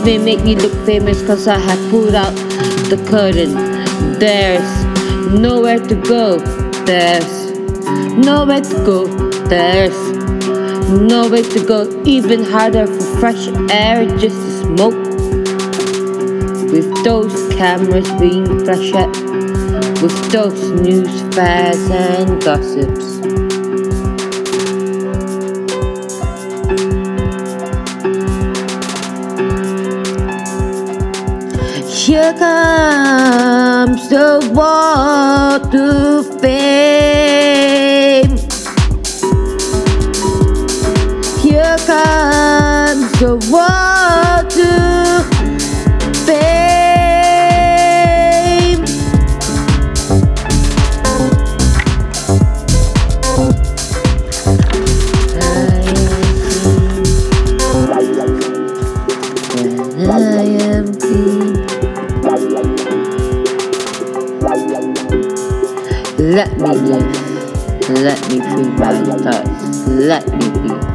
may make me look famous, cause I have pulled out the curtain. There's nowhere to go. There's nowhere to go. There's nowhere to go. Even harder for fresh air just to smoke. With those cameras being flashed at, with those news fads and gossips. Here comes the walk to fame. Here comes the walk to fame. I am clean. Let me live, let me free my thoughts, let me be.